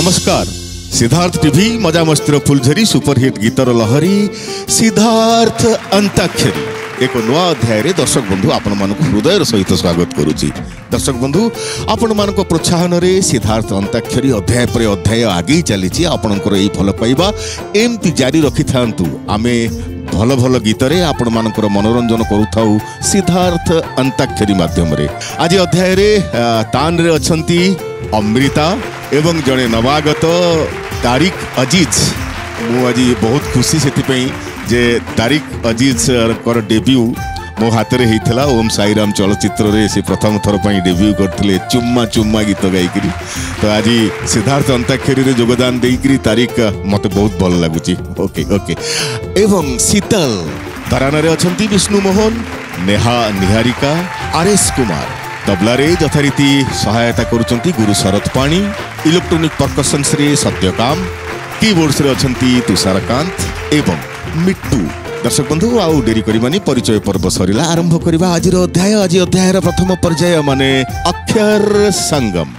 नमस्कार सिद्धार्थ टीवी मजा मस्तिर फुलझरी सुपरहिट गीतर लहरी सिद्धार्थ अंताक्षरी एक नवा अध्याय रे दर्शक बंधु आपण मानक हृदय सहित स्वागत करुची। दर्शक बंधु आपण मानक प्रोत्साहन रे सिद्धार्थ अंताक्षरी अध्याय पर अध्याय आगे चली आपणकर यही भल पाइबा एमती जारी रखि थांतु। आमे भल भल गीत रे आपण मानकर मनोरंजन करूथाउ सिद्धार्थ अंताक्षरी माध्यम रे। आज अध्याय रे तान रे अछंती अमृता एवं जड़े नवागत तारिक अजीज। मु आज बहुत खुशी से जे तारिक अजीज कर डेब्यू मो हाथ में होता ओम साईराम चलचित्र रे से प्रथम थर पर डेब्यू करते चुम्मा चुम्मा गीत गायकरी। तो आज सिद्धार्थ अंताक्षरी रे योगदान देकरी तारिक मत बहुत भल लगुच। ओके ओके एवं शीतल तराना रे अछंती विष्णु मोहन नेहा निहारिका आरएस कुमार तबला रे यथारीति सहायता करुचंती गुरु शरद पाणी इलेक्ट्रोनिक परकशंस रे सत्यकाम कीबोर्ड्स रे अछंती तुषारकांत एवं मिट्टू। दर्शक बंधु आउ डेरी करिमानी परिचय पर्व सरिला आरंभ करिबा आजिर अध्याय। आज अध्याय रा प्रथम पर्याय माने अक्षर संगम।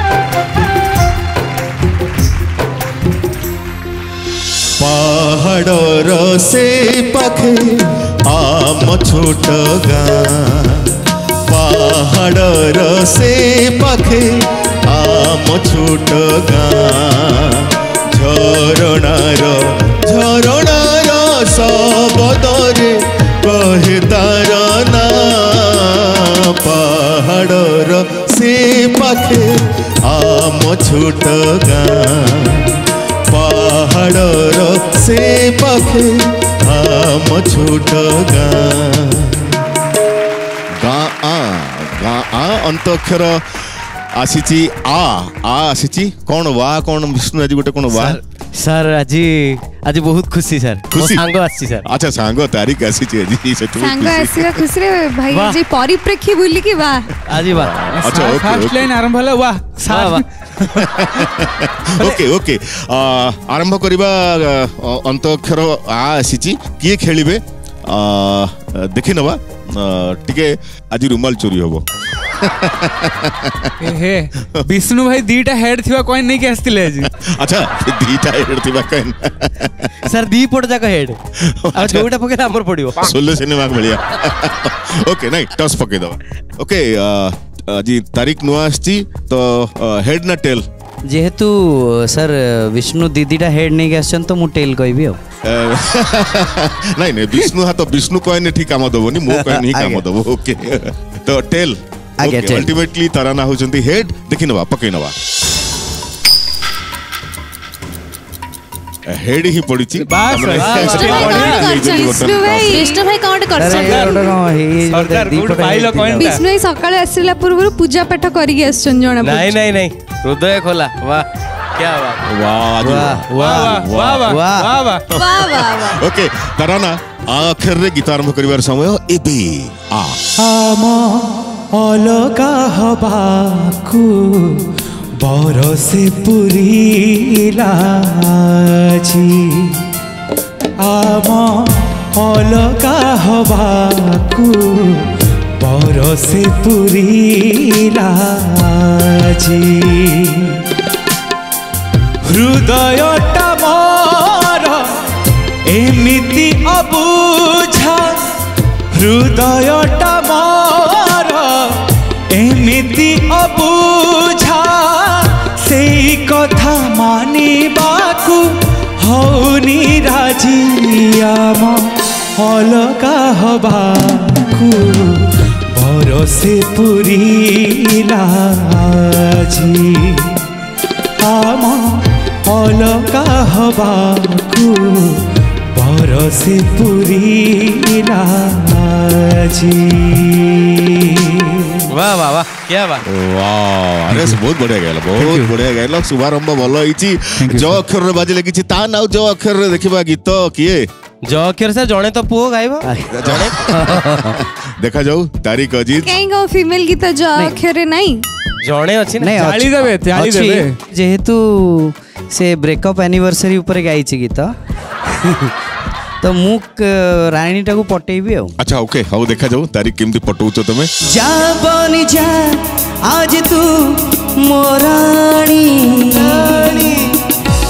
पहाड़ से पाखे आम छोट गाँ पहाड़ से पाखे आम छोट गाँ झरणार सबदरे कहे तार ना पहाड़ से पाखे आम छोट गाँ पहाड़ से पाखे आम छोट गाँ अंतक्षर आसीची आसीची कौन वा कौन विष्णु आज गोटे कौन वा सर आज बहुत खुशी सर खुशी सांग आसी सर। अच्छा सांग तारिक आसीची आज सांग आसीला खुशी रे भाई आज परिप्रेक्षी बोली कि वा आज वा। अच्छा ओके फर्स्ट लाइन आरंभ होला वा वा ओके ओके आरंभ करिबा अंतक्षर आसीची किए खेलिबे देखि नबा टिके आज रुमाल चोरी होबो। हे विष्णु भाई दीटा हेड थिबा कॉइन नहीं के आस्तिले आज। अच्छा दीटा हेड थिबा कॉइन सर दी पड़ जाका हेड आ जोटा पके हमर पडियो 16 सिनेमा मिलिया। ओके नहीं टॉस पके दवा। ओके आज तारिक नुआ आछी तो हेड ना टेल जेहेतु सर विष्णु दीदीटा हेड नहीं के आछन तो मु टेल कहबी हो। नहीं नहीं विष्णु हा तो विष्णु कॉइन ठीक काम दबोनी मो कॉइन ही काम दबो। ओके तो टेल अल्टीमेटली तराना होचंती हेड देखि नवा पके नवा हेड ही पड़ी छी विष्णु भाई काउंट कर सरकार गुड पाइलो कॉइन विष्णु भाई सकाळे आसिला पूर्व पूजा पाठ करी आछन जणा नहीं हृदय खोला वाह क्या बात वाह वाह वाह वाह वाह वाह वाह। ओके तराना आखिर रे गीत आरंभ करिवार समय एबे आम अलगा हबाकू बरसे पुरीला आम अलगा हबाकू बरसे पुरीला हृदयटा मोर एमिति अबुझा हृदयटा मोर एमिति अबुझा सेई कथा मानिबाकू हौनी राजी आम अलगा हबाकू बरसे पुरीला आम अलगा हबाकू बरसे पुरीला वाह वाह वाह क्या बात वाह अरे बहुत बढ़िया गायला बहुत बढ़िया गायला शुभारंभ भल होईची। जो अक्षर रे बाजे लगिची ता नाउ जो अक्षर रे देखिबा गीत किए जो अक्षर से जणे तो पुओ गाइबा जणे देखा जाऊ तारिक अजीज कहीं गो फीमेल गीत जो अक्षर रे नहीं जणे अछि नहीं ताली देबे जेहेतु से ब्रेकअप एनिवर्सरी ऊपर गाइची गीत तो मु राणी टाकू पटेबी आ। अच्छा ओके हाउ देखा जाऊ तारिक केमती पटौछ तमे जा बनी जा आज तू मोराणी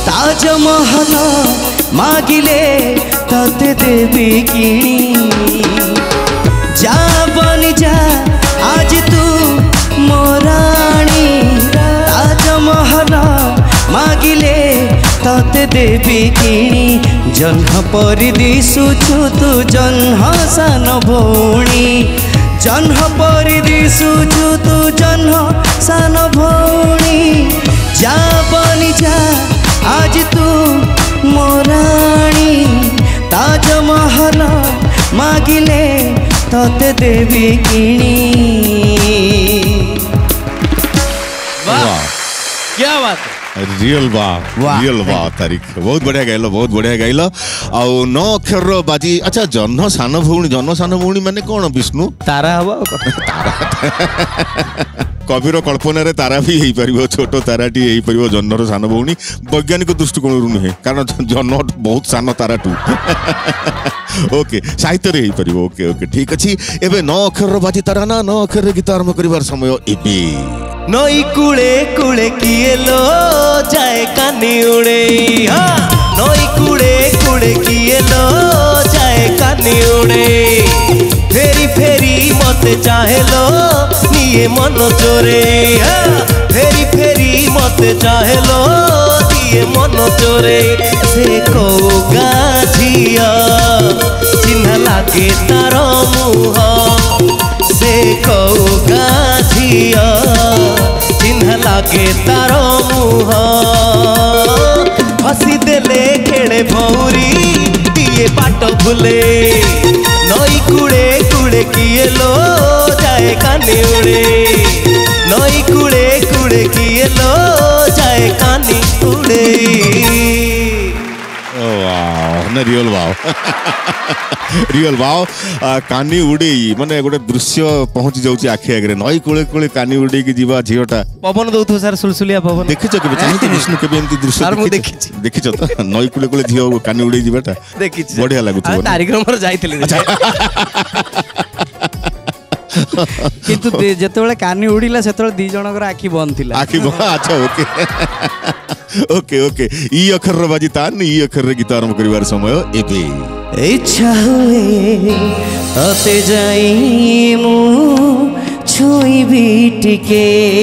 ताजमहल मागिले तते देवी किणी जा बनी जा आज तू मोराणी ताजमहल मागिले तते देवी किणी जह्न परि दिशुछु तू जह्न सान भौणी जह्न परि दिशुछु तू जह्न सान भौणी जा बनी जा आज तू मोराणी ताजमहल मागिले तते देवी किणी। वाह क्या बात है रियल वाह तारीख बहुत बढ़िया गाइल बहुत बढ़िया गाइल आउ 9 अक्षर बाजी। अच्छा जन्म सान भौणी माने कौन विष्णु तारा हवा कविर कल्पना रे तारा भी हो पार छोट ताराटी हो पार जन्मर सान भौणी वैज्ञानिक दृष्टिकोण नुहे कारण जन्म बहुत सान ताराटू ओके साहित्य रे हो पार ओके ओके ठीक अच्छी एबे 9 अक्षर बाजी तारा ना 9 अक्षर गीत आरंभ करिवार समय एबे नई कूले कूले किए लो जाए कानी उड़े नई कूले कूले किए लो जाए कानी उड़े फेरी फेरी मते चाहे लो निये मन चोरे फेरी फेरी मते चाहे लो निये मन चोरे से कौगा झिया चिन्ह लागे तार मुह से कौगा झिया चिन्ह लागे तार मुह हसी देले खेड़े भौरी दिए बाट भूले नई कूड़े कूड़े किए लो जाए कानी उड़े नई कूड़े कूड़े किए लो जाए कानी उड़े। रियल वाव रियल वाव कानी उड़े माने गोटे दृश्य पहुंची जाउची आखि आगे नई कोले कोले कानी उड़े की जीवा झियोटा पवन दउथो सर सुलसुलिया पवन देखिछ के चाहती विष्णु के एंती दृश्य सर मु देखिछ देखिछ तो नई कोले कोले झियो कानी उड़े जीवाटा देखिछ बढ़िया लागुछ कार्यक्रम पर जाइथिले किंतु जेतेबेले कानी उड़िला सेतेबेले दी जनकर आखि बंद थिला आखि अच्छा ओके ओके ओके ई अक्षर बाजी तान ई अक्षर गीत आरंभ करिवार समय एबे इच्छा हुए अते जाई मु छुईबी टिके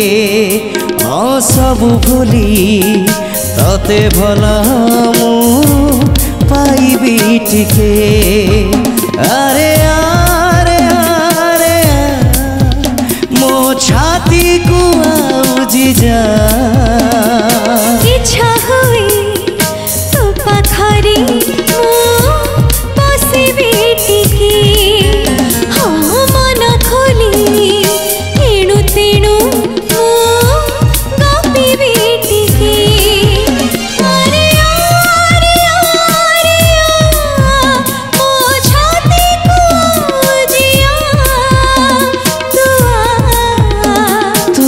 सब भूली तते भला मु पाइबी टिके अरे आरे आरे मो छाती को आउजी जा इच्छा हुई तो पाखरी मन खोली एणु तेणु गपी बेटी अरे आरे आरे ओ छाती को जिया तू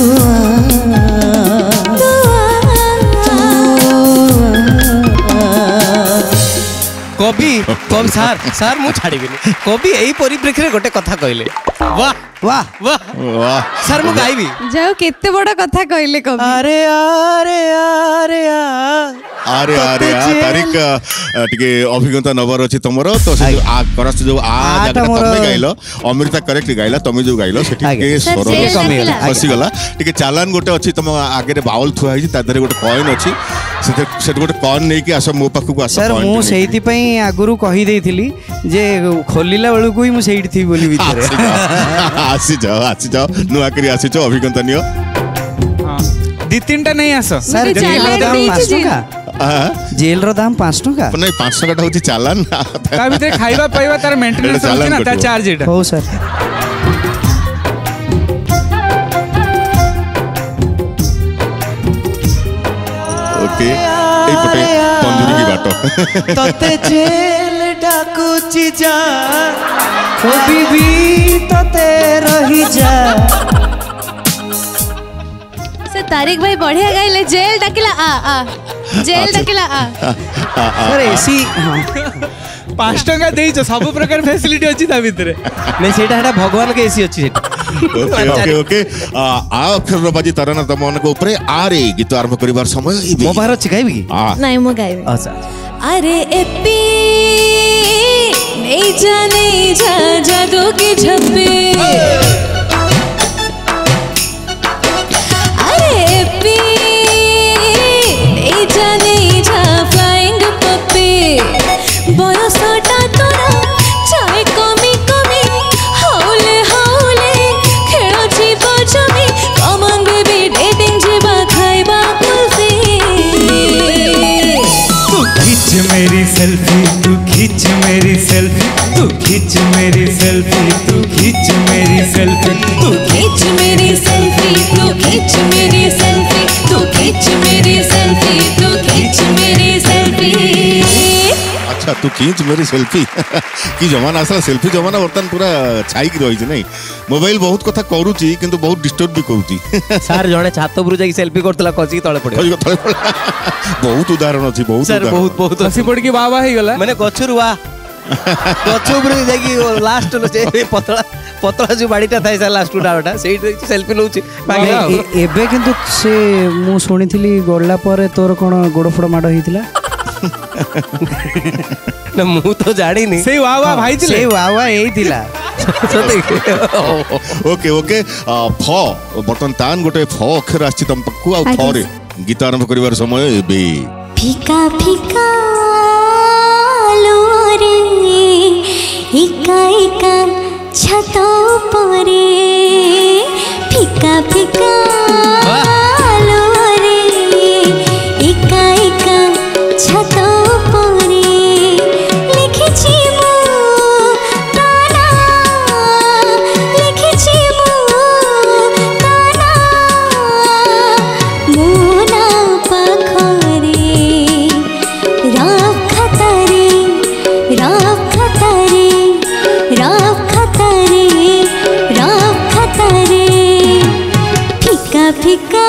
कवि कवि सार सार मु छाड़ीबिनी कवि एई परिप्रेक्षी गोटे कथा कहले वाह वाह वाह वाह सर मु गाइबी जाओ केते बड़ा कथा कहले कवि अरे आरे आरे आरे आरे तारीख टिके अभिज्ञता नबर अछि तमरो तो से आ करस जो आ जगह तमे गाइलो अमृता करेक्ट गाइला तमे जो गाइलो सेठी के स्वर कमी गला फसी गला टिके चालान गोटे अछि तम आगे बाउल थुआ हिजी ता धरे गोटे कॉइन अछि से गोटे कॉइन नै कि आस मो पाखु आस सर मु सेहिति पई आगुरु कहि देइथिली जे खोलिला बेलु कोई मु सेहिति थी बोली भीतर आसी जाओ नुआ करी आसी जाओ अभिज्ञता नियो दी तीनटा नहीं आस सर जेल रो दाम 5 टका जेल रो दाम 5 टका नहीं 5 टका होती चालान ता भीतर खाइबा पाइबा तार मेंटेनेंस होती ना ता चार्ज एटा हो सर ओके एई पटे तंदूरी की बाटो तते जेल डाकुची जा कभी भी तते रही जा से तारिक भाई बढ़िया गाइले जेल डकिला आ जेल डकिला आ सर एसी 5 टका देइछ सब प्रकार फैसिलिटी अछि ता भीतर नहीं सेटा भगवान के एसी अछि सेटा ओके ओके ओके आ अक्षर बाजी ताराना तम मान को ऊपर आरे गीत आरंभ करिवार समय मो बाहर अछि गाइबी कि नहीं मो गाइबे अच्छा अरे एपी नहीं जा जादू के झप्पे अरे एपी नहीं जा फ्लाइंग पप्पी बयसटा तोरा चाहे कमी कमी हाउले हाउले खेल जीव जमी कमन बेबी डेटिंग जीवा खाइबा कुल्फी तू खींच मेरी सेल्फी तू खींच मेरी सेल्फी तू खींच मेरी सेल्फी तू खींच मेरी सेल्फी तू खींच मेरी सेल्फी तू खींच मेरी सेल्फी तू खींच मेरी सेल्फी तू खींच मेरी सेल्फी अच्छा तू खींच मेरी सेल्फी कि जमाना आसला सेल्फी जमाना बर्तमान पूरा छाई की रही नहीं मोबाइल बहुत कथा करूची किंतु बहुत डिस्टर्ब भी करूची सर जड़े छात उपरु जाई सेल्फी करतला कसी तळे पड़े बहुत उदाहरण अछि बहुत सर बहुत बहुत हसी पड़ के बाबा हे गला माने गछरु वा गछ उपरु जाई की लास्ट लो से पतला पतला जो बाड़ीटा थाई सर लास्ट डाटा सेही सेल्फी नउची एबे किंतु से मु सुनिथिली गडला परे तोर कोन गोडफोड माड हितला ना मु तो जाडी नहीं सेही वाह भाई थिले से वावा एई थिला ओके ओके फ बर्तन तान गोटे फ अक्षर आछि तम पक्कु आ फ रे गीत आरंभ करिवार समय एबे फीका फीका लोरे एका एका छत परे फीका फीका लोरे एका एका छत परे लिखिछि मु ताना लिखिछि मु ताना मोना पाखरे राव खतरे राव खतरे राव खतरे राव खतरे फीका फीका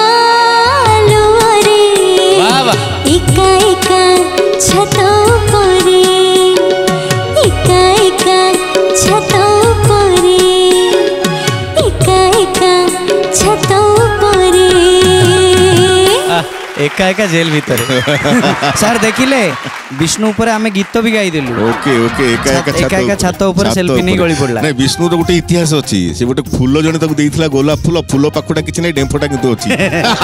लोरे एका एका छत परे एका एका छत परे एका एका छत परे एका एका जेल भीतर सर देखिले विष्णु ऊपर आमे गीत भी गाई देलु ओके ओके एका एका छत ऊपर सेल्फी नहीं गली पड़ला नहीं विष्णु रो गोटे इतिहास अछि से गोटे फूल जने तक देइथिला गोलाप फूल पाखुटा किछ नै डेम्फोटा किंतु अछि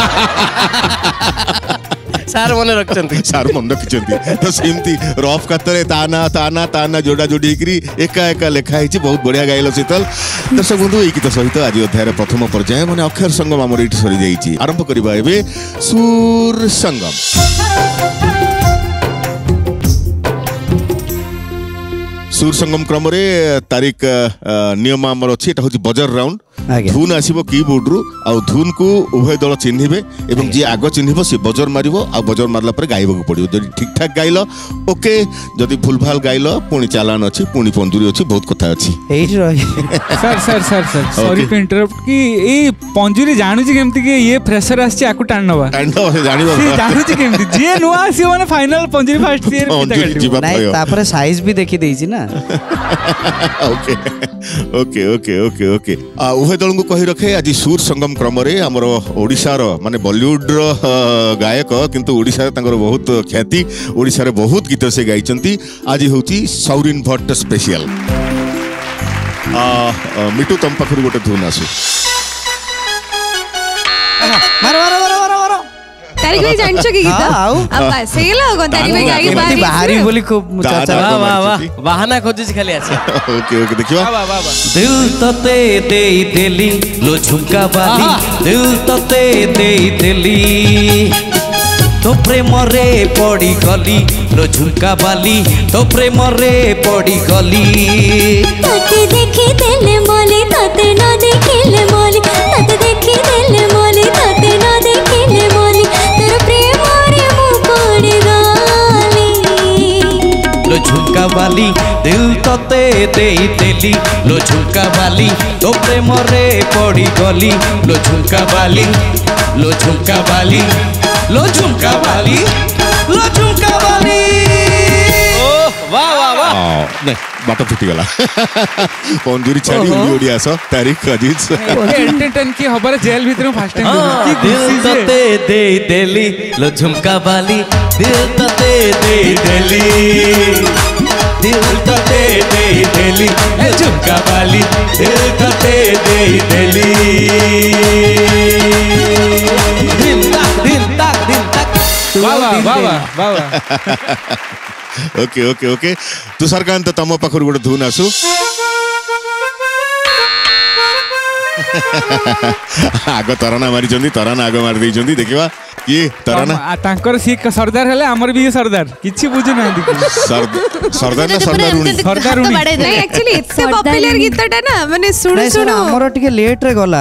सार मन रखचंती सार मन रखचंती तो सेमती रफ कातरे ताना ताना ताना जोड़ा जोड़ी करी एका एका लेखा हिची बहुत बढ़िया गाइलो शीतल दर्शक बंधु एई गीत सहित आज अध्याय प्रथम पर्याय माने अक्षर संगम हमर इट सरी जाईची आरंभ करिबा एबे सुर संगम सुर संगम क्रम रे तारीख नियम हमर अछि एटा होची बजर राउंड धुन आसीबो कीबोर्ड रु आ धुन को उभय दल चिन्हिबे एवं जे आगो चिन्हिबो से बजर मारिबो आ बजर मारला पर गाइबो को पड़िबो जदि ठीक ठाक गाइलो ओके जदि भूल भाल गाइलो पुनी चालान अछि पुनी पंजुरी अछि बहुत कथा अछि एई रही sir sir sir sir sorry to interrupt कि ए पंजुरी जानू छी केमति कि ये फ्रेशर आछि आकु टाणनवा से जानिबो से जानू छी केमति जे नुआ आसी माने फाइनल पंजुरी फर्स्ट ईयर नहीं तापर साइज भी देखि देइछि ना okay okay okay okay okay आ उभय दल को कहि रखे आज सुर संगम क्रम रे हमर ओडिसा रो माने बॉलीवुड रो गायक किंतु ओडिसा रे तांकर बहुत ख्याति ओडिसा रे बहुत गीत से गाइचंती आज होची सौरिन भट्ट स्पेशल मिटू तम पाखर गोटे धुन आसु मारो मारो मारो मारो मारो तारी कोई जानछो की गीत अब बस हेला कोन तारी कोई गाई बारी बाहरी बोली खूब चाचा वाह वाह वाह बहाना खोजिस खाली आछे ओके ओके देखियो वाह वाह वाह दिल तते देई देली लो झुमका बाली दिल तते देई देली तो प्रेम रे पड़ी गली लो झुमका बाली तो प्रेम रे पड़ी गली तते देखि देले मोले तते न देखिले मोले तते देखि देले मोले तते न देखिले मोले तेरे प्रेम रे मु पड़ी गली लो झुमका बाली दिल तते देई देली लो झुमका बाली तो प्रेम रे पड़ी गली लो झुमका बाली लो झुमका बाली लो झुमका बाली लो झुमका बाली वाह वाह वाह नहीं बाट फुटीगला पंजुरी छाड़ी उड़ी उड़ी आस तारीख अजीज एंटरटेन की हबार जेल भीतर फर्स्ट टाइम दिल तते दे देली लो झुमका बाली दिल तते दे देली दिल तते दे देली लो झुमका बाली दिल तते दे देली दिन तक बाबा ओके ओके ओके तुषारकांत तम पाखर गोटे धुन आसु आग तराना मारी तराना आग मारी देइचंदी देखिबा ये तराना तांकर सी सरदार हेले हमर भी सरदार किछि बुझु नांदी सरदार ना सरदारुणी सरदारुणी नहीं एक्चुअली इट्स पॉपुलर गीतटा ना माने सुनु सुनु हमर टिके लेट रे गला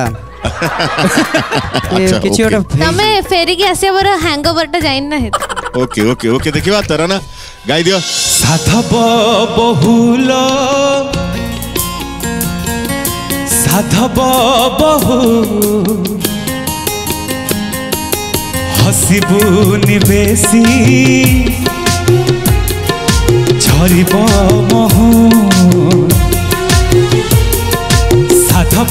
किछि ओटा तमे फेरी के आसे बर हैंगओवरटा जाइन ना हेत ओके ओके ओके देखिबा तराना गाई दियो साधव बहु हसिबु निवेशी झरिब महु साधव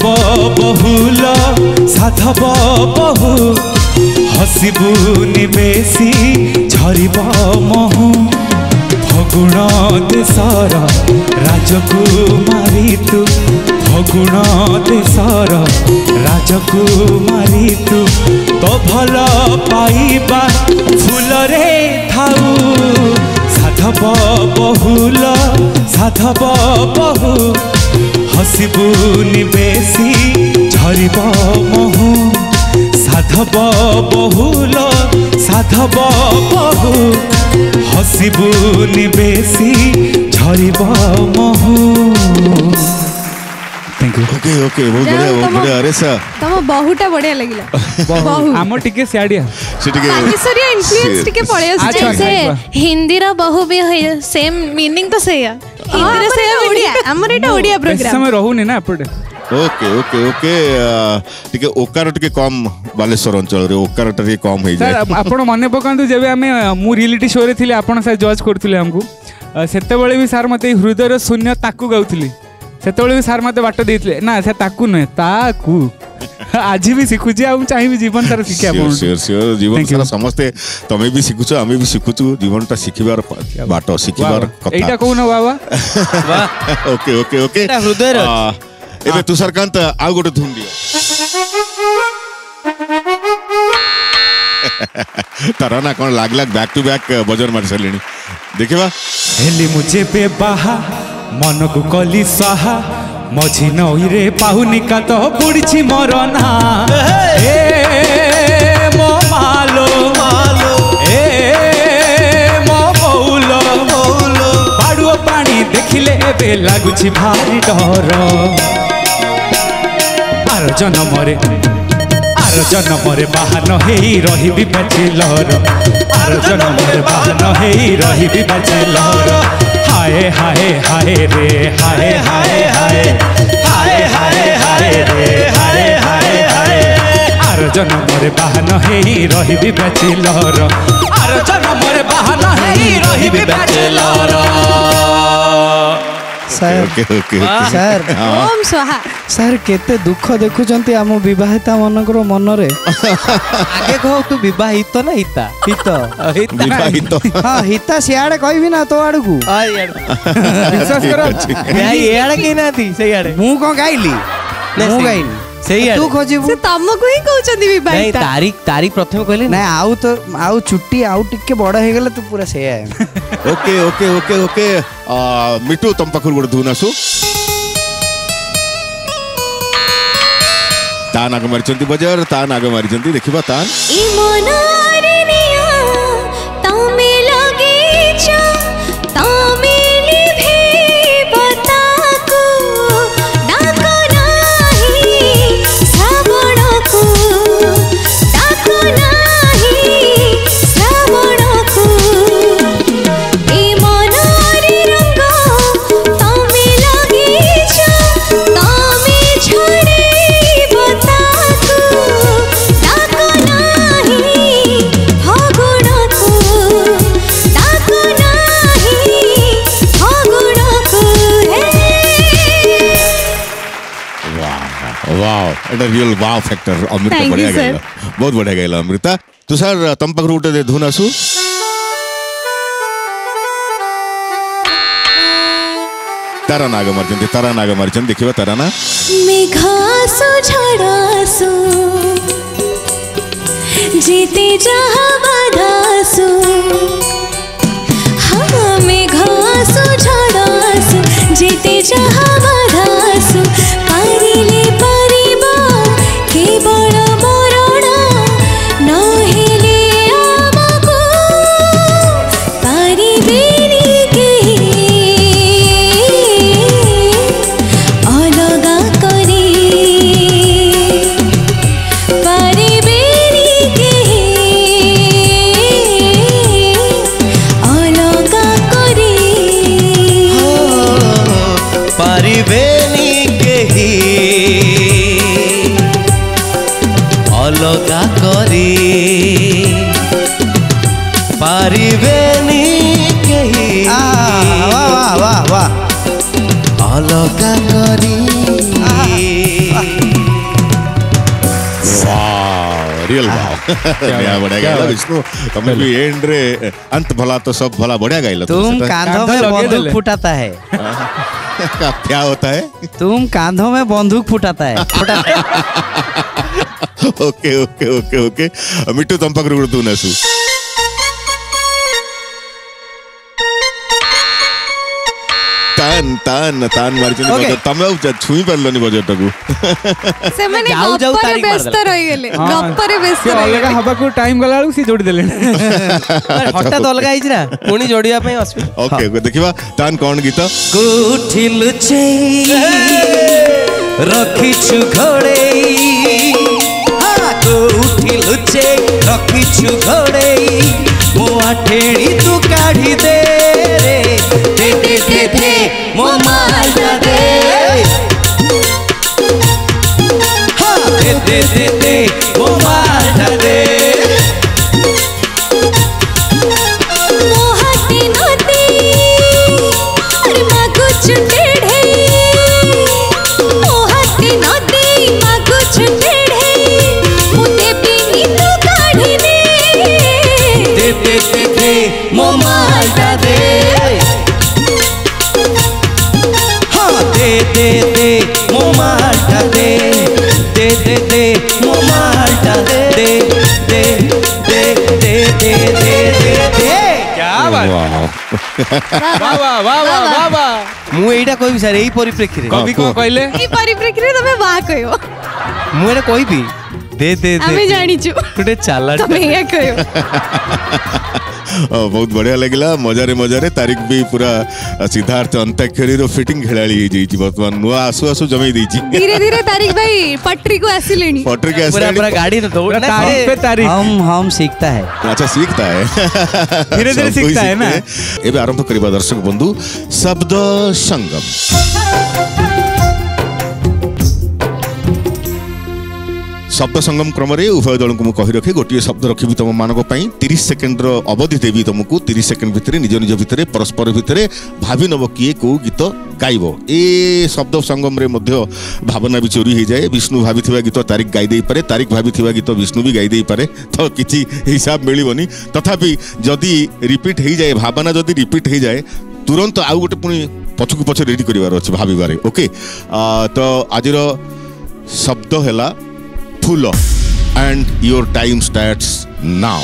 बहु हसिबु निवेशी झरिब महु फगुण देशर राजकुमारी तू फगुण देशर राजकुमारी तू तो भल पाइबा फूल रे थाऊ साधव बहु हसिबु निवेशी झरिब महु साधव बहु हसिबु निवेशी झरिब महु थैंक यू ओके ओके बहुत बढ़िया अरे सा तम बहुटा बढ़िया लागिला बहु हम टिके सियाडिया से टिके बागेश्वरिया इन्फ्लुएंस टिके पळे अच्छा, आसे से हिंदी रो बहु भी सेम मीनिंग तो सेया हिंदी रे से ओडिया हमर एटा ओडिया बेसी प्रोग्राम समय रहूनी ना एपटे ओके ओके ओके टिके ओकार टिके कम बालेश्वर अंचल रे ओकार टिके कम हे सर जाय आपण मने पकांतु जेबे हमें मु रियलिटी शो रे थिले आपण से जज करथिले हमकु सेते बेले भी सर मते हृदय रो शून्य ताकू गाउथिले सेते बेले भी सर मते बाट देथिले ना से ताकू न ताकू आज भी सिखुची आ चाहिए जीवन सारा शिक्षा श्योर जीवन सारा समस्ते तमे भी सिखुछ हमें भी सिखुछु जीवनटा सिखिबार बाट सिखिबार कथा एटा कहू ना बाबा ओके ओके ओके हृदय एबे तुषारकांत आ गोटे धुन दियो तारा ना कोन लाग बैक टू बैक बजर मार सलेनी देखिबा हेली मुझे बेबाहा मन को कली साहा मझी नई रे पाहुनिका तो बुड़छी मरना ए मो मालो ए मो बौलो बाड़ुओ पानी देखिले एबे लागुछि भारी डर आर जन्मरे बाहन हेई रहिबी बैचलर आर जन्मरे बाहन हेई रहिबी बैचलर हाय हाय हाय रे हाय हाय हाय हाय हाय हाय रे हाय हाय हाय आर जन्मरे बाहन हेई रहिबी बैचलर आर जन्मरे बाहन हेई रहिबी bachelor sir okay okay sir ओम स्वाहा सर केते दुख देखुचंती आम विवाहिता मनकर मनरे आगे कहो तू विवाहित ना हिता हित विवाहित हाँ हिता सियाड़े कहबी ना तो आड़ को विश्वास करो एआड़े के ना थी सही आड़े मु को गाइली मु गाइली सही तू आड़े खोजिबु से तमको ही कहउचंदी नहीं विवाहिता तारीख प्रथम कहले ना आउ चुट्टी आउ टिके बड़ हे गेले तू पूरा से ओके ओके ओके ओके मिटू तम पाखर गोटे धुन आसु तान आग मारिचंती बजार तान आग मारिचंती देखिबा तान ई मनारे निया तामे लगे छ तामे लिभे बताको डाको नाही श्रावणको डाको नाही श्रावणको ई मनारे रंग तामे लगे छ तामे छड़े बताको डाको नाही वाओ एटा real wow factor Amrita Thank you, बढ़िया sir. गाइला बहुत बढ़िया गाइला अमृता तुषार तम पाखर गोटे दे धुन आसु तारा नाग मार्चन देखिबा तारा ना मेघासु झडासु जीते जहाँ बाधासु हाँ मेघासु झडासु जीते जहाँ बाधासु पारिले परिबा केवल मरण नहेले आमको पारिबेनी केही अलगा करी पारिबेनी केही अलगा करी पारिबेनी केही अलगा करी पारिबेनी केही वाह वाह वाह अलगा करी वाह रियल वाओ नया बढ़िया गाइला विष्णु तुम भी एंड रे अंत भला तो सब भला बढ़िया गाइला तुम कांधों में लगे बंदूक दिले। फुटाता है क्या होता है तुम कांधों में बंदूक फुटाता है ओके ओके ओके ओके मिट्टू तुम पाखर गोटे धुन आसु तान मार्चन Okay. तमे छुई पारलनी बजेट को ସେମାନେ ଯାଉ ଯାଉ ଗପରେ ତାରିଖ ବ୍ୟସ୍ତ ମାରିଦେଲା। ରହିଗଲେ ଗପରେ ବ୍ୟସ୍ତ ସେ ଅଲଗା ରହିଗଲେ ହବାକୁ ଟାଇମ ଗଲା ବେଳକୁ ସେ ଯୋଡ଼ି ଦେଲେଣି ହଠାତ୍ ଅଲଗା ହେଇଛି ନା ପୁଣି ଯୋଡ଼ିବା ପାଇଁ ଅସୁବିଧା ओके देखिबा तान कौन गीत कोठी लुचेई रखिछु घोड़ेई कोठी लुचेई रखिछु घोड़ेई मो आठेड़ी तू काढ़ी दे रे दे दे दे दे मो मालटा दे हाँ दे दे दे दे मो मालटा दे मोहती नदी अरे मागुच टेढ़े मोहती नदी मागुच टेढ़े मुते पिनी तो काढ़ी दे दे दे दे दे मो मालटा दे हाँ दे दे दे मो मालटा दे दे दे दे मो मालटा दे दे दे दे दे दे दे दे दे क्या बात वाह वाह वाह वाह वाह वाह वाह ମୁଁ ଏଇଟା କହିବି ସାର୍ ଏଇ ପରିପ୍ରେକ୍ଷୀରେ କବି କଣ କହିଲେ এই ପରିପ୍ରେକ୍ଷୀରେ ତମେ ବାହା କହିବ ମୁଁ ଏଇଟା କହିବି ଦେ ଦେ ଆମେ ଜାଣିଛୁ ଗୋଟେ ଚାଲା ତମେ ଏଇଆ କହିବ बहुत बढ़िया लगला मजारे तारिक भी पूरा सिद्धार्थ अंताक्षरी रो फिटिंग खेलाड़ी हे जाई वर्तमान नुआ आसु आसु जमे देई धीरे धीरे तारिक भाई पटरी को आसिलेनी पटर के पूरा पूरा गाड़ी तो दौड़ ना तारीख पे तारीख हम सीखता है अच्छा सीखता है धीरे-धीरे सब कोई सीखता है ना। सीखते हैं। एबे आरंभ करिबा दर्शक बंधु शब्द संगम शब्द संगम क्रम रे उभय दल को कहि रखे गोटे शब्द रखी तुम मानक 30 सेकेंड अवधि देवी तुमको 30 सेकेंड भितर निज निज भितर परस्पर भितर भावी नब किए को गीत गाइब ए शब्द संगम रे मध्य भावना भी चोरी हो जाए विष्णु भाभी गीत तारिक गाई दे पारे तारिक भाभी गीत विष्णु भी गाई दे पारे तो किसी हिसाब मिलबनी तथापि जदि रिपीट हो जाए भावना जदि रिपीट हो जाए तुरंत आउ गोटे पुणी पछकु पछ रेडी करिवार अछि भाबिबारे ओके तो आजिर शब्द हैला फूल and your time starts now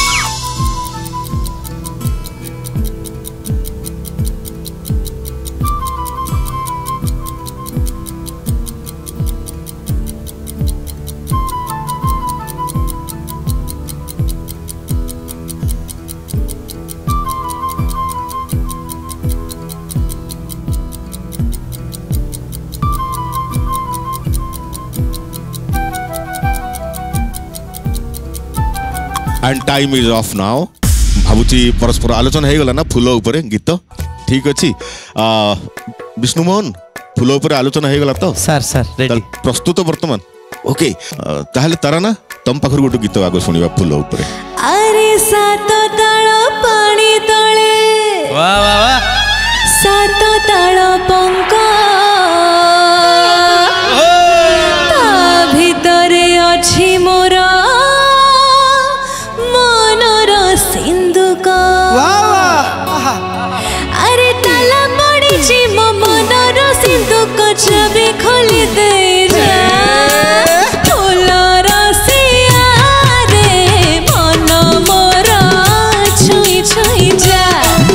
and time is off now भावुची परस्पर आलोचना हो गला ना फूल ऊपर गीत ठीक अच्छी विष्णु मोहन फूल ऊपर आलोचना हो गला तो सर सर रेडी प्रस्तुत वर्तमान ओके ताहले तारा ना तम पाखर गोटे गीत आगो सुनिबा फूल ऊपर अरे सात ताଳ पानी तळे वाह वाह वाह सात ताଳ ପଙ୍କ ତା जी मो मनर सिंधुक छवि खोली दे जा फूल रसिया रे मन मोर छुई छुई जा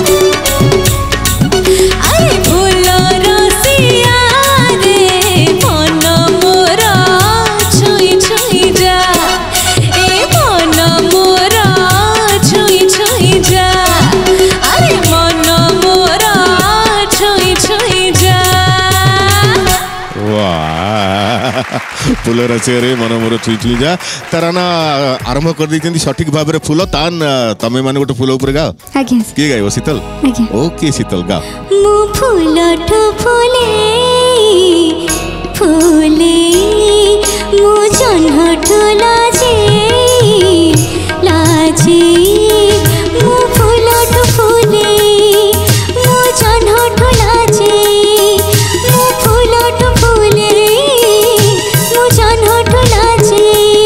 अरे फूल रसिया रे मन मोर छुई छुई जा ए मन मोर छुई छुई जा अरे मन मोर छुई छुई जा वाह फूल रसिया रे मन मोर छुई छुई जा तारा ना आरंभ कर दी सठिक भाव में फूल तान तमे माने गोटे फूल ऊपर गाओ आज्ञा किए गाइब शीतल आज्ञा ओके शीतल गाओ मु फूलठु फूले फूले मु जन्हठु लाजे लाजे मु फूलठु फूले मु जन्हठु लाजे मु फूलठु फूले मु जन्हठु लाजे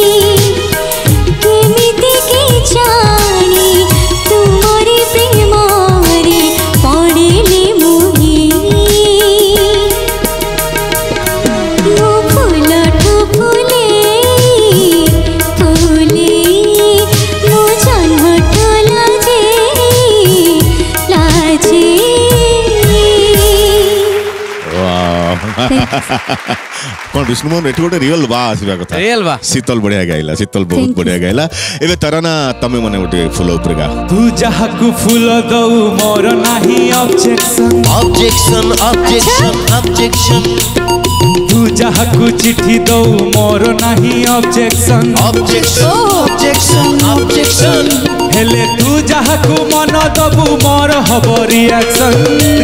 केमिति के जानी तुमरी प्रेमरे पड़िली मुही मु फूलठु फूले फूले मु जन्हठु लाजे लाजे कौन विष्णु मोहन एठी गोटे रियल बा आसीबा कथा रियल बा शीतल बढ़िया गाइला शीतल बहुत बढ़िया गाइला एबे ताराना तमे माने गोटे फूल ऊपर गा तू जहाकू फूल दऊ मोर नाही ऑब्जेक्शन ऑब्जेक्शन ऑब्जेक्शन ऑब्जेक्शन तू जहाकू चिट्ठी दऊ मोर नाही ऑब्जेक्शन ऑब्जेक्शन ऑब्जेक्शन ऑब्जेक्शन हेले तू जहाकू मन दबू मोर हब रिएक्शन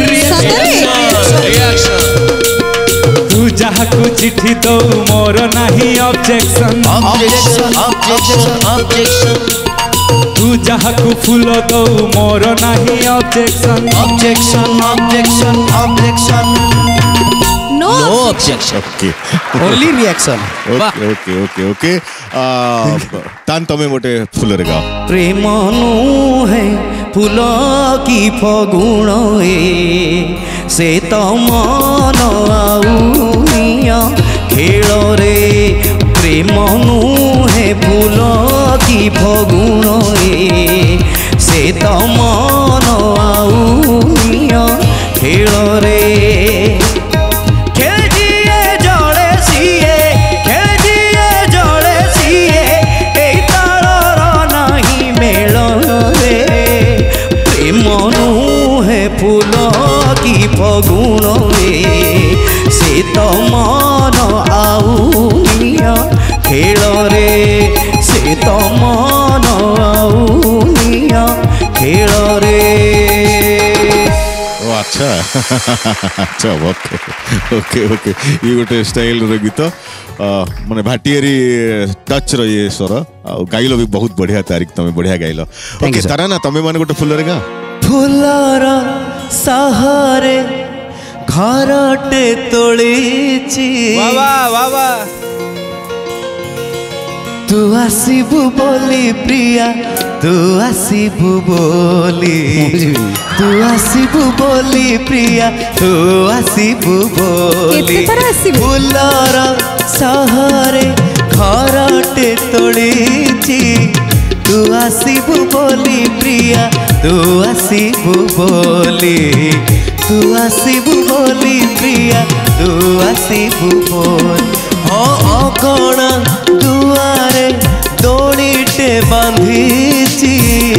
रिएक्शन तू जहाकू चिट्ठी दऊ मोर नाही ऑब्जेक्शन ऑब्जेक्शन ऑब्जेक्शन ऑब्जेक्शन तू जहाकू फूल दऊ मोर नाही objection objection objection objection no objection okay only reaction okay okay okay okay तान तमे गोटे फूल रे गा प्रेम है फूल की फगुण से तो मन आउनिया खेल रे प्रेम है फूल की फगुण से तो मन आउनिया खेल रे फूल की फगुण से तो मन आउनिया खेल रे से तो मन आउनिया खेल रे ओ अच्छा अच्छा ओके ओके ओके ये गोटे स्टाइल रो गीत माने भाटियारी टच रो ये स्वर गाइलो भी बहुत बढ़िया तारीख तमे बढ़िया गाइलो ओके ताराना तमे माने गोटे फूल रे गा फुलर सहारे घरटे तोळीची बाबा बाबा तू आसीबु बोली प्रिया तू आसीबु बोली तू आसीबु बोली प्रिया तू आसीबु बोली फुलर सहारे घरटे तोळीची तू आसीबु बोली प्रिया तू आसीबु बोली तू आसीबु बोली प्रिया तू आसीबु बोली अगण दुआरे दोड़ीटे बांधीची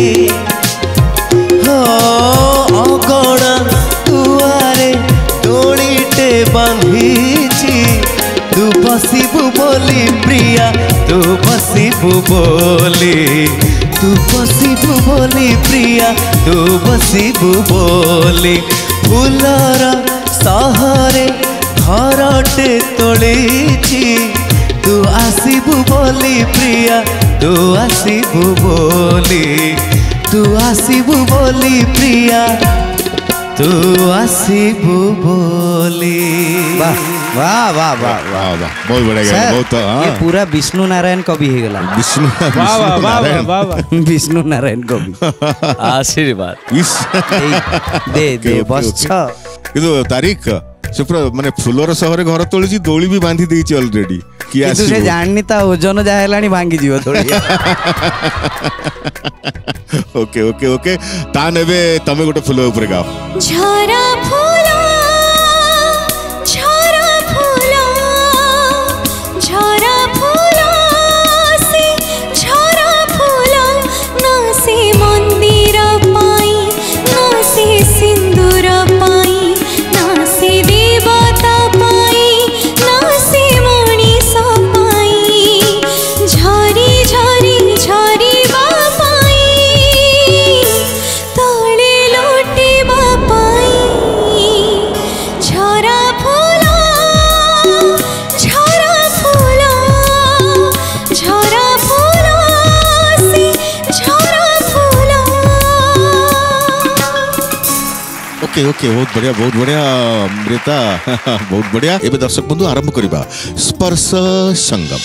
अगण दुआरे दोड़ीटे बांधीची तू बसीबु बोली प्रिया तू बसीबु बोली तू बसीबु बोली प्रिया तू बसीबु बोली फुलर सहरे घरटे तोळीची तू आसीबु बोली प्रिया तू आसीबु बोली तू आसीबु बोली प्रिया तू आसीबु बोली वाह वाह वाह वाह वाह वाह बहुत बढ़िया गाइल बहुत ये पूरा विष्णु नारायण कवि हो गला विष्णु वाह वाह वाह वाह वाह वाह विष्णु नारायण कवि आशीर्वाद इस दे दे बस छ କିନ୍ତୁ ତାରିକ ସେ ପୁରା ମାନେ ଫୁଲର ସହରରେ ଘର ତୋଳିଛି, ଦୋଳି ବି ବାନ୍ଧି ଦେଇଛି ଅଲରେଡି। କିଏ କିନ୍ତୁ ସେ ଜାଣିନି ତା ଓଜନ ଯାହା ହେଲାଣି ଭାଙ୍ଗିଯିବ ଦୋଳି। ଓକେ ଓକେ ଓକେ ତା ନେବେ ତମେ ଗୋଟେ ଫୁଲ ଉପରେ ଗାଅ। ଝରା ଫୁଲ ଝରା ଫୁଲ ଝରା ଫୁଲ ସେ ଝରା ଫୁଲ ନା ସେ ମନ୍ଦିର ପାଇଁ ନା ସେ ସିନ୍ଦୁର ପାଇଁ ନା ସେ ଦେବତା ପାଇଁ ନା ସେ ମଣିଷ ପାଇଁ ଝରି ଝରି ଝରିବା ପାଇଁ ତଳେ ଲୋଟିବା ପାଇଁ ଝରା ଫୁଲ ଝରା ଫୁଲ ଝରା ଫୁଲ ସେ ଝରା ଫୁଲ। ओके ओके बहुत बढ़िया अमृता बहुत बढ़िया। एबे दर्शक बंधु आरंभ करिबा स्पर्श संगम।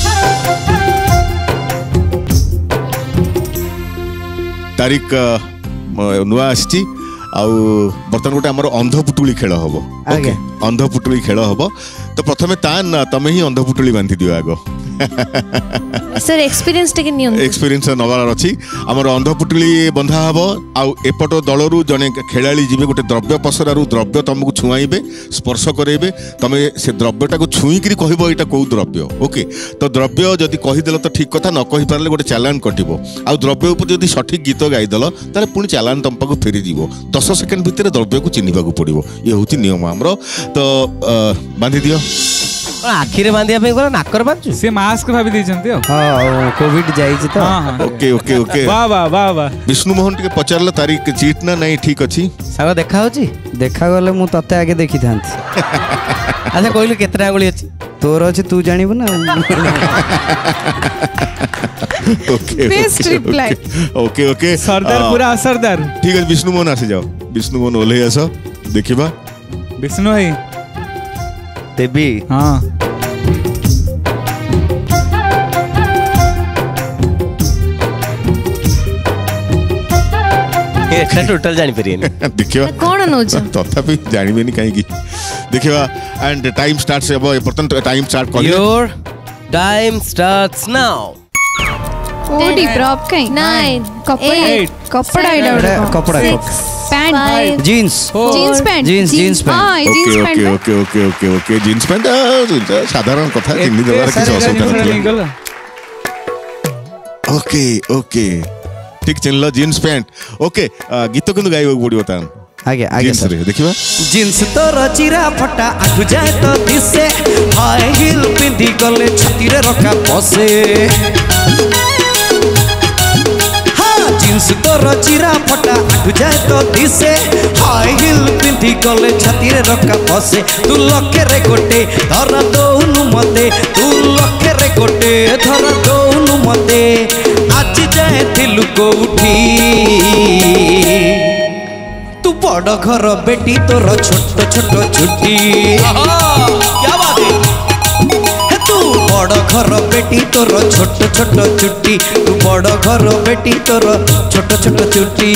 तारिक नुआ आसी आउ बर्तमान गोटे आमर अंधपुटुली खेल हम। ओके अंधपुटुली खेल हम तो प्रथमे तान तमे ही अंधपुटुली बांधि दियो आगो। सर एक्सपीरियंस टेके नियन एक्सपीरियंस नवार अछि हमर अंधपुटुली बंधा हबो आउ एपट दलरू जने खेलाड़ी जिबे गोटे द्रव्य पसरारू द्रव्य तुमको छुआइबे स्पर्श करेबे तमे से द्रव्यटा को छुई करी कहबो एटा को द्रव्य। ओके तो द्रव्य जदि कहि देल तो ठीक कथा न कहि पारले गोटे चालान कटिबो आउ द्रव्य ऊपर जदि सठिक गीत गाई देल ताले पुनी चालान तुम पाको फेरी जीवो 10 सेकंड भितर द्रव्य को चिन्हिबा को पड़िबो। ये होची नियम हमरो तो बांधि दियो। आखिरे बांधिया पे कोन नाकर बांधु से मास्क भाबी दैछंती हां कोविड जाईची तो। ओके ओके ओके वाह वाह वाह वाह। विष्णु मोहन टिके पचारले तारीख चीट ना नहीं ठीक अछि साग देखा होची देखा गले मु तते आगे देखि थांती। अच्छा कहलु केतना आंगुली अछि तोर अछि तू जानिबो ना। Okay best reply. Okay okay सरदार पूरा असरदार। ठीक है विष्णु मोहन आसे जाओ विष्णु मोहन ओले आस देखिबा विष्णु भाई देवी हाँ टोटल जानी परियन देखिबा कोन नोच तथापि जानिबेनी काहे की देखिबा एंड टाइम स्टार्ट्स अब पर्तन टाइम स्टार्ट कर योर टाइम स्टार्ट्स नाउ ओडी प्रॉप कहीं 9 कपड़ा 8 कपड़ा कपड़ा pant jeans jeans pant jeans pant. हां jeans okay pant okay okay okay okay jeans pant साधारण कथा चिन्हि देबार किछ असुविधा नहीं। ओके ओके ठीक चिन्हल जीन्स पैंट। ओके गीत किंतु गाइबा पड़िबो तान आगे आगे जीन्स रे देखिबा जीन्स तोर चिरा फटा आगु जाए तो दिसे हाई हिल पिंधि गले छाती रे रखा बसे जीन्स तोर चिरा फटा आगु जाए तो दिसे हाई हिल पिंधि गले छाती रे रखा बसे तू लखे रे गोटे धर दौनु मते तू लखे रे गोटे धर दौनु मते आज जाए थिलु कोठी तू बड़ घर बेटी तोर छोट छोट छुट्टी क्या बात है तू बड़ घर बेटी तोर छोट छोट छुट्टी तू बड़ घर बेटी तोर छोट छोट छुट्टी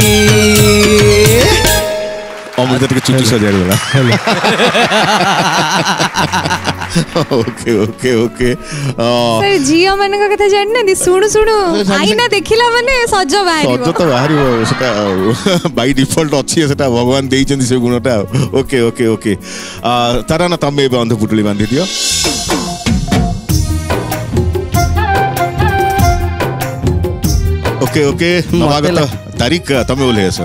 अमृता टिके चुटी सजारी वाला ओके ओके ओके सर जियो माने का कथा जानना दी सुनु सुनु आईना देखिला माने सज बाहरिबो सज तो बाहरिबो सेटा बाय डिफॉल्ट अछि सेटा भगवान देइचंदी से गुणटा। ओके ओके ओके तारा ना तमे अंधपुटुली बांधि दियो। ओके ओके नवागत तारीख तमे ओले आसो।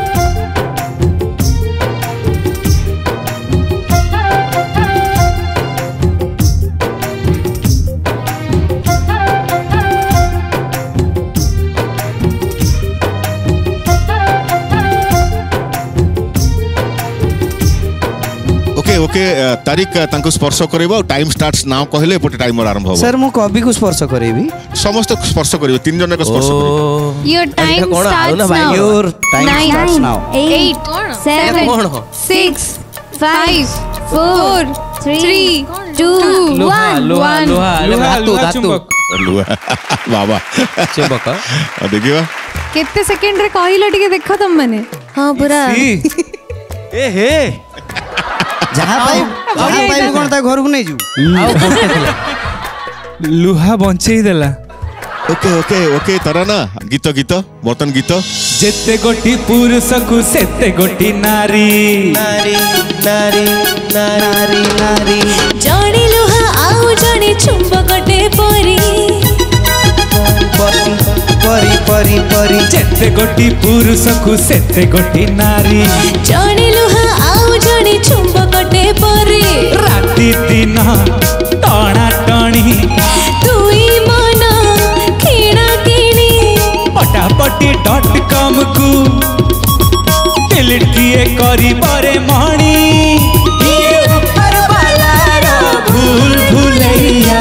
ओके तारीख तांको स्पर्श करबो टाइम स्टार्ट्स नाउ कहले एपटे टाइमर आरंभ हो। सर मु कभी को स्पर्श करेबी समस्त स्पर्श करियो तीन जन को स्पर्श करियो। Your time starts now your time starts now 8 7 6 5 4 3 2 1 लोहा चुंबक बाबा चुंबक देखिबा केते सेकंड रे कहिलो टिके देखो तुम माने हां पूरा ए हे ଯାହା ପାଇବୁ କ'ଣ ତା ଘରକୁ ନେଇଯିବୁ ଆଉ ଗୋଟେ ଥିଲା ଲୁହା ବଞ୍ଚେଇ ଦେଲା। ଓକେ ଓକେ ଓକେ ତରାନା ଗୀତ ଗୀତ ବର୍ତ୍ତମାନ ଗୀତ। ଯେତେ ଗୋଟି ପୁରୁଷକୁ ସେତେ ଗୋଟି ନାରୀ। ନାରୀ ନାରୀ ନାରୀ ନାରୀ ଜଣେ ଲୁହା ଆଉ ଜଣେ ଚୁମ୍ବକଟେ ପରି। ପରି ପରି ପରି ପରି ଯେତେ ଗୋଟି ପୁରୁଷକୁ ସେତେ ଗୋଟି ନାରୀ। ଜଣେ ଲୁହା ଆଉ ଜଣେ ଚୁମ୍ବକଟେ ପରି। ରାତି ଦିନ ଟଣା ଟଣି ଦୁଇ ମନ କିଣା କିଣି। ପଟାପଟି .com କୁ ଟିଲିଟିଏ କରିବରେ ମଣି। ଇଏ ଉପର ବାଲାର ଭୁଲ ଭୁଲैया।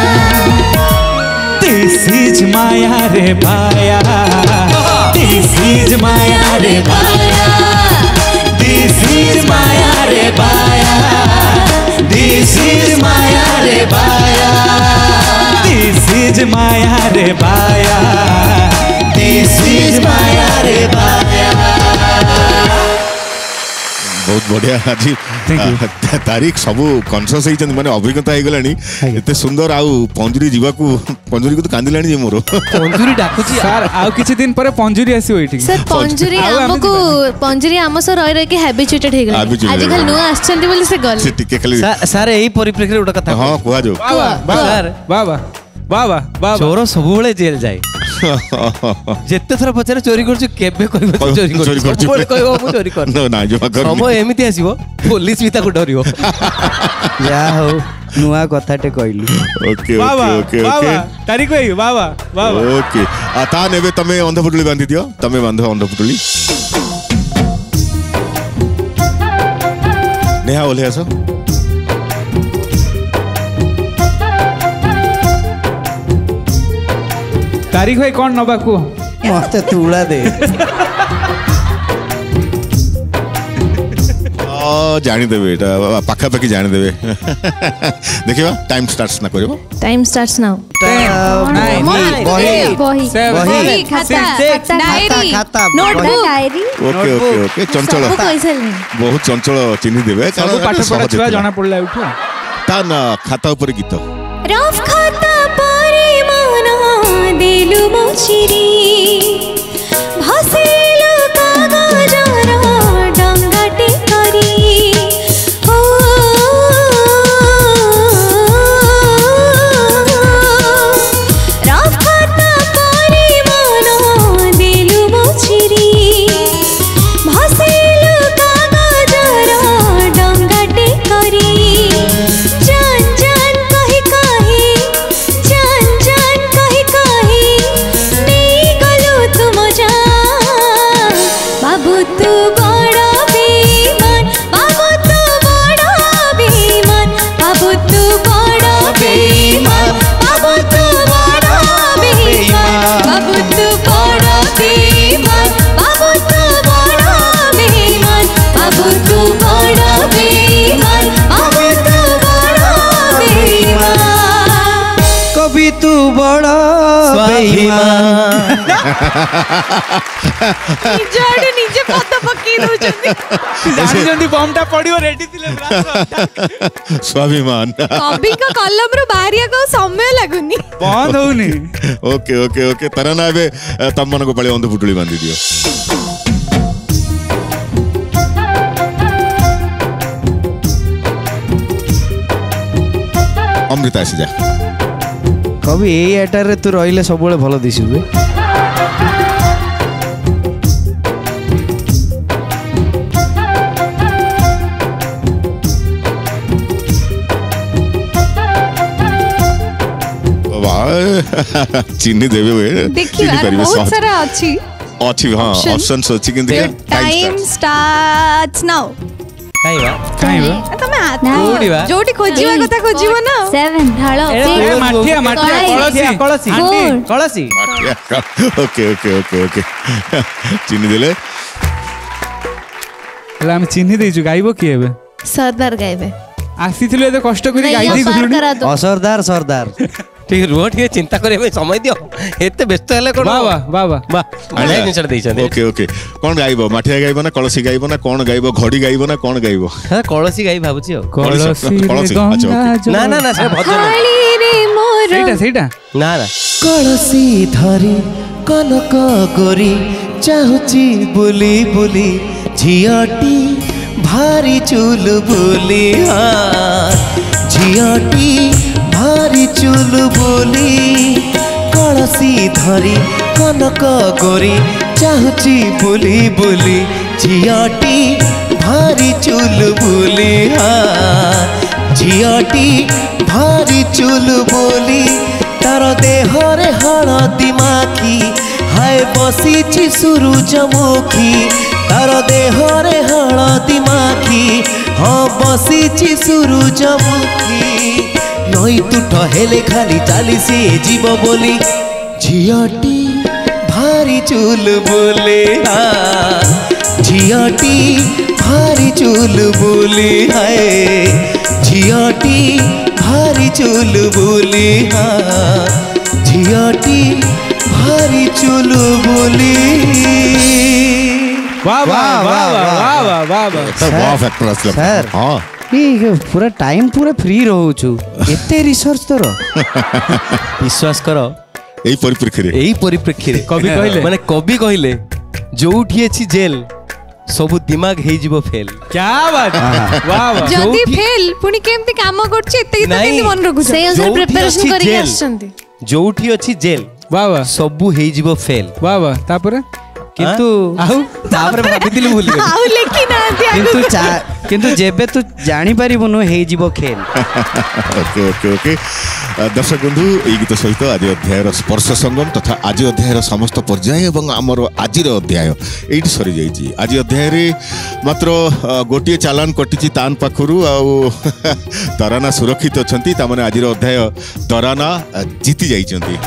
This is माया रे भाया। This is माया रे भाया। This is माया रे भाया। This is माया रे भाया। This is माया रे भाया। This is माया रे भाया। बहुत बढ़िया आज तारीख सबू कनसियस होइछन माने अभिज्ञता हो गलानी एते सुंदर आउ पंजुरी जीवाकू पंजुरी को तो कांदिलानी जे मोर पंजुरी डाकुची सर आउ किछि दिन पर पंजुरी आसी एठी। सर पंजुरी हमको पंजुरी आम सह रही रही हैबिचुएटेड हो गला। आज कल नुआ आछंती बोली से गल से टिके खाली सर एही परिप्रेक्षी गोटे कथा हां कुआ जो सर बाबा बाबा बाबा चोर सबुबले जेल जाए जेते थर पचारे चोरी करछु केबे कहबो चोरी करछु बोले कहबो मु चोरी कर न ना जो कर समय एमिति आसीबो पुलिस भी ताको डरियो ଯା ହଉ ନୂଆ କଥାଟେ କହିଲୁ। ओके बाबा ओके बाबा ओके तारीख भाई बाबा बाबा ओके ता नेबे तमे अंधपुटुली बांधी दियो तमे बांधो अंधपुटुली नेहा ओले आसो तारीख भाई कौन नबा को ମତେ ତୁଳା ଦେ। जानी देबे एटा पाखा पाखी जानी देबे देखिबा टाइम स्टार्ट्स ना करबो टाइम स्टार्ट्स नाउ। ବହି बही खाता डायरी खाता नोटबुक ओके ओके ओके चंचल बहुत चंचल चिन्ह देबे सब पाठ पढ़ा छुआ जाना पड़ला उठो ता ना खाता ऊपर गीत रफ खाता परे मन दिलु मोचिरी भसेलो कागजर डंगाटे करी। हो रफ खाता परे मन दिलु मोचिरी भसेलो कागजर डंगाटे करी। जान जान कही कही जान जान कही कही नहीं गलो तुम जान। बाबू तू बड़ा बेईमान बाबू तू बड़ा बेईमान बाबू तू बड़ा बेईमान बाबू तू बड़ा बेईमान बाबू तू बड़ा बेईमान बाबू तू बड़ा बेईमान बाबू तू बड़ा बेईमान बाबू तू बड़ा बेईमान। कभी तू बड़ा बेईमान। निजडे निजे पद पक्की दउचंदी जानी जंदी बमटा पडियो रेडी थिले ब्रास स्वाभिमान कवि का कलम रो बाहरिया को समय लागुनी बंद होउनी। ओके ओके ओके तरना एबे तम मन को पळे अंधपुटुली बांधी दियो अमृता आसी जा कभी एई एटारे तू रहिले सबले भलो दिसिबे। चिन्ह देबे वे देखिए बहुत सारा अच्छी अच्छी हां ऑप्शंस अछि किंतु टाइम स्टार्ट्स नाउ। काईबा काईबा तमे कोडिबा जोटी खोजिबा कथा खोजिबो ना 7 ढालो ए माठिया माठिया कळसी कळसी कळसी ओके ओके ओके ओके चिन्ह देले हला हम चिन्ह देजु गाइबो की हेबे सरदार गाइबे आसीथिले एते कष्ट करी गाइ दी गुलुनी असरदार सरदार ठीक रुह ठीक चिंता करने समय दियो एते व्यस्त हेले कोन वाह वाह वाह वाह वाह बढिया जिनिस देइछन ओके ओके कौन गाइबो माठिया गाइबो ना कलसी गाइबो ना कौन गाइबो घड़ी गाइबो ना कौन गाइबो हां कळसी गाई भाबुची हो कलसी रे कलसी, गंगा अच्छा, ओके। जल। ना ना ना से भजन थाली रे मोर ସେଇଟା ସେଇଟା ना ना कळसी धरी कनक गोरी चाहुची बुली बुली झियाटी भारी चुल बुली झियाटी भारी चुल बुली कलसी धरी कनक गोरी चाहुची बुली बुली झियाटी भारी चुल बुली झियाटी भारी चुल बुली तार देहरे हळदी माखी हाय बसीची सूरजमुखी तार देहरे हळदी माखी हाँ बसीची सूरजमुखी नई तुठ हेले खाली चाली सी जीव बोली झियाटी भारी चुल बोले झियाटी भारी चुल बोली हाय झियाटी भारी चुल बोली झियाटी भारी चुल बोली वाह वाह वाह वाह वाह वाह वाह वाह फैक्टर असला सर। हां पूरा टाइम पूरा फ्री रहूछु एते रिसर्च तोर विश्वास करो एई परिप्रेक्षी रे यही परिप्रेक्षी कवि कहले? माने कवि कहले जोठी अछि जेल सब दिमाग हे जीवो फेल क्या बात वाह वाह जदी फेल पुनी केमती काम करछि एते गीत नहीं। केमती मन रखु से अनुसार जोउठी प्रिपरेशन अछि करके जेल। आछंती जोठी अछि जेल वाह वाह सबु हे जीवो फेल वाह वाह तापर किंतु आउ तापर भाबितिली भूल गली आउ लेखि ना किंतु जेबे तू जानी पारिबनु हे जीवो खेल ओके ओके ओके दर्शक बंधु এই গীত সহিত আজ অধ্যায়ের স্পর্শ সঙ্গম তথা আজ অধ্যায়ের সমস্ত পর্যায় এবং আমার আজির অধ্যায় এইটি সরি যাইছি আজ অধ্যায়ে মাত্র গোটিয়ে চালান কটিছি তান পাখরু আউ তরানা সুরক্ষিত অছন্তি তামানে আজির অধ্যায় তরানা জিতি যাইছন্তি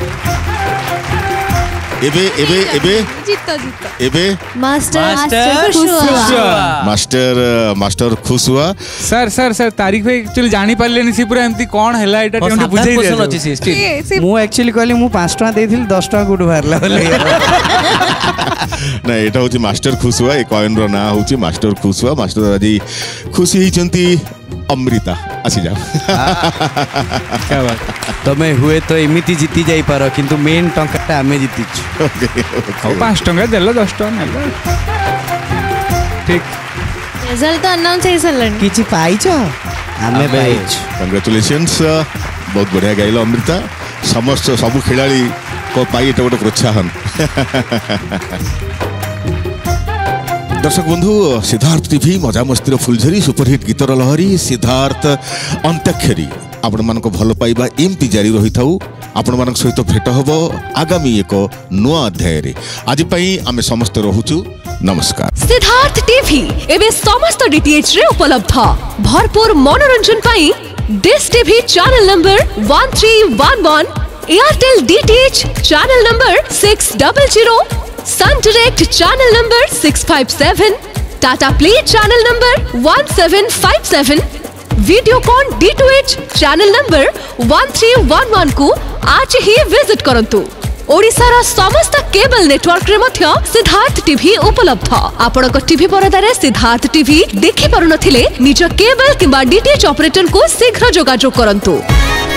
এবে এবে এবে জিত জিত এবে मास्टर मास्टर खुशवा মাস্টার মাস্টার খুশ হুয়া सर सर सर तारीख भाई एक्चुअली जानी पारलेनी सी पूरा एमती कोन हैला एटा टेंट बुझाई दे अछि से स्टिल से मु एक्चुअली कहली मु 5 टका देथिल 10 टका गुड भारला बोले ना एटा होची मास्टर खुश हुआ ए कॉइन रो ना होची मास्टर खुश हुआ मास्टर आज खुशी हिचंती अमृता आसी जा क्या बात तमे हुए तो एमिति जीति जाई पारो किंतु मेन टंकाटा आमे जीतिछु अब 5 टका देलो 10 टका नेलो ठीक रिजल्ट तो अनाउंस हे सलन किछि पाइछो आमे पाइछु कंग्रेचुलेशंस बहुत बढ़िया गाइलो अमृता समस्त सब खिलाड़ी को पाई एटा गोटे प्रोत्साहन दर्शक बंधु सिद्धार्थ टीवी मजा मस्तिर फुलझरी सुपरहिट गीतर लहरी सिद्धार्थ अंताक्षरी आपण मान भल पाइबा एमती जारी रही था आपण मान सहित भेट हम आगामी एक नुआ अध्याय आज आम समस्त रोचु नमस्कार सिद्धार्थ टीवी एवं समस्त डीटीएच रे उपलब्ध भरपूर मनोरंजन पाई dish TV channel number 1311 Airtel DTH channel number 600 Sun Direct channel number 657 Tata Play channel number 1757 Videocon D2H channel number 1311 को आज ही विजिट करंतु ओडिसार समस्त केबल नेटवर्क रे मध्य सिद्धार्थ टीवी उपलब्ध आपनक टीवी परदारे सिद्धार्थ टीवी देखि पारुनथिले निज केबल किबा डीटीएच ऑपरेटर को शीघ्र जोगाजोग करंतु।